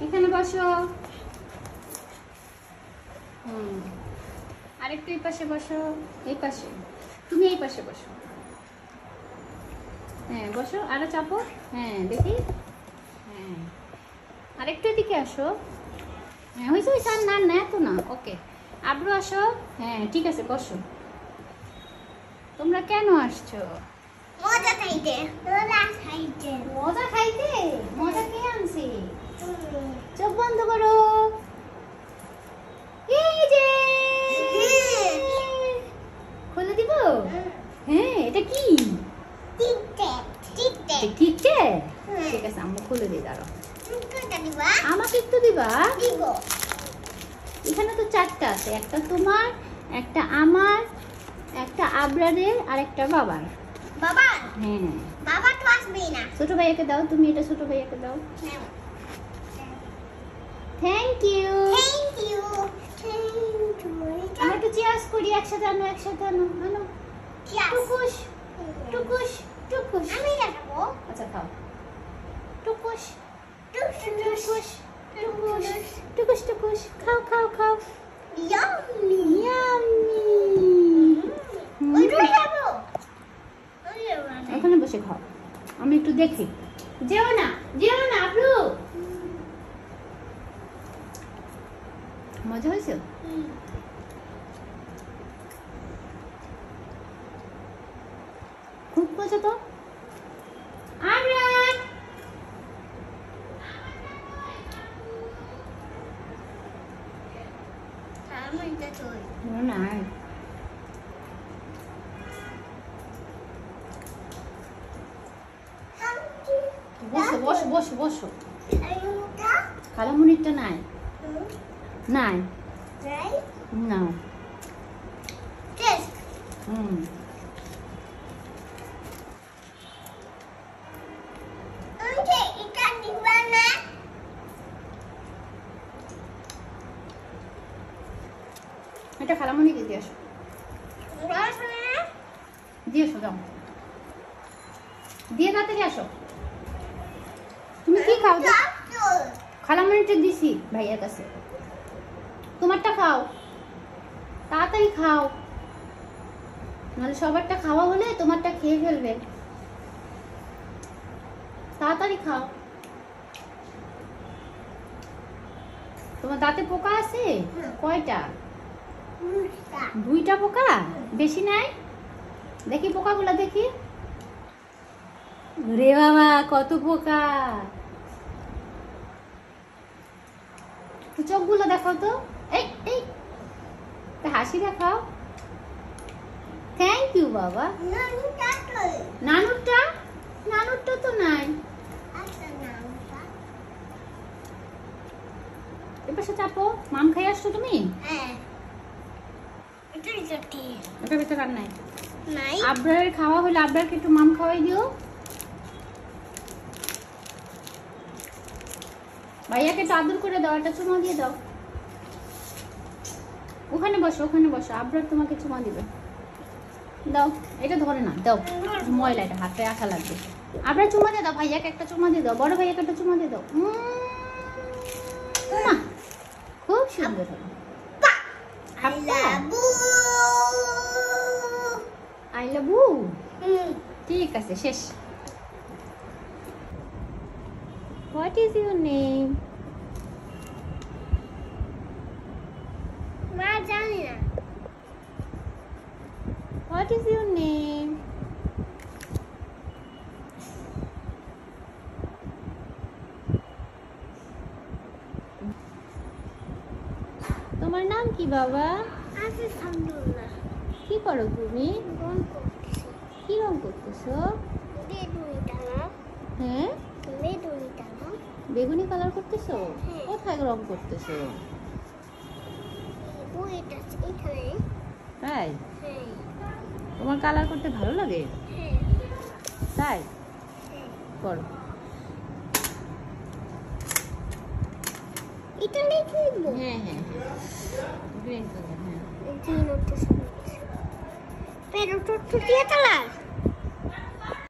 এখানে বসো। আরেকটু এই পাশে বসো, এই পাশে। তুমি এই পাশে বসো। হ্যাঁ বসো, আরো চাপো। হ্যাঁ দেখি। হ্যাঁ আরেকটু এদিকে আসো। হ্যাঁ হয়েছে হয়েছে, আর না না এত না। ওকে আব্রু আসো। হ্যাঁ ঠিক আছে বসো। তোমরা কেন আসছো? মজা খাইতে। মজা খাইতে। মজা খাইতে? মজা কে আনছে? চোখ বন্ধ করো। এই যে খুলে দিব। হ্যাঁ এটা কি? TikTok TikTok TikTok. ঠিক আছে আমরা খুলে দিই, দাঁড়াও। আমাকে একটু দিবা। দিব। এখানে তো চারটা আছে, একটা তোমার, একটা আমার, একটা আবরারের, আর একটা বাবার। বাবা। হ্যাঁ বাবা তো আসবেই না। ছোট ভাইয়াকে দাও, তুমি এটা ছোট ভাইয়াকে দাও। Thank you. Thank you. Thank you. আমরা একটু চিয়ার্স করি একসাথে। আনো একসাথে, আনো আনো। টুকুস টুকুস টুকুস। আমি দেখাবো। আচ্ছা খাও। টুকুস টুকুস টুকুস টুকুস টুকুস টুকুস। খাও খাও খাও। ইয়াম্মি। ইয়াম্মি। ওইটা খাবো। ওখানে বসে খাও, আমি একটু দেখি। যেও না যেও না আব্রু। মজা হয়েছে? খুব মজা তো। আবরার আমি এটা কই? না বসো বসো বসো বসো। এইটা খালামুনিরটা নাই। নাই রাই না। টেস্ট। ওকে এটা দিবা না। এটা খালামুনিকে দিয়ে আসো। দিয়ে আসো, যাও দিয়ে তাড়াতাড়ি আসো। তুমি কি খাও? খালামুনিটা দিছি ভাইয়ার কাছে, তোমারটা খাও তাড়াতাড়ি খাও, নাহলে সবারটা খাওয়া হলে তোমারটা খেয়ে ফেলবে। তাড়াতাড়ি খাও। তোমার দাঁতে পোকা আছে? কয়টা? দুইটা পোকা? বেশি নাই? দেখি পোকাগুলো দেখি। রে বাবা কত পোকা! চোখগুলো দেখাও তো। এই এই হাসি দেখাও। থ্যাংক ইউ বাবা। নানুরটা? নানুরটা তো নাই। এবার সে চাপো। মাম খাই আসছো তুমি? এটা ভিতরে আর নাই। আবরারের খাওয়া হলে আবরারকে একটু মাম খাওয়াই দিও। ভাইয়াকে একটু আদর করে দাও, একটা চুমা দিয়ে দাও। ওখানে বসো ওখানে বসো, আবরার তোমাকে চুমা দিবে। দাও, এটা ধরে না, দাও। ময়লা, এটা হাতে আঠা লাগবে। আবরার চুমা দিয়ে দাও, ভাইয়াকে একটা চুমা দিয়ে দাও, বড় ভাইয়াকে একটা চুমা দিয়ে দাও। খুব সুন্দর হলো। I love you. ঠিক আছে, শেষ। What is your name? মা জানি না। What is your name? তোমার নাম কি বাবা? আছে সামদুল্লাহ। কি করো তুমি? রং করতেছি। কি রং করতেছো? বেগুনিটা না। হ্যাঁ বেগুনিটা না। বেগুনি কালার করতেছো? হ্যাঁ। কোথায় রং করতেছো? বইটা এখানে। তাই? হ্যাঁ। তোমার কালার করতে ভালো লাগে? হ্যাঁ। তাই? হ্যাঁ। করো। এটা লিখে দিব। হ্যাঁ হ্যাঁ গ্রিন কালার। হ্যাঁ গ্রিন ওটা সবুজ। pero tu tía colour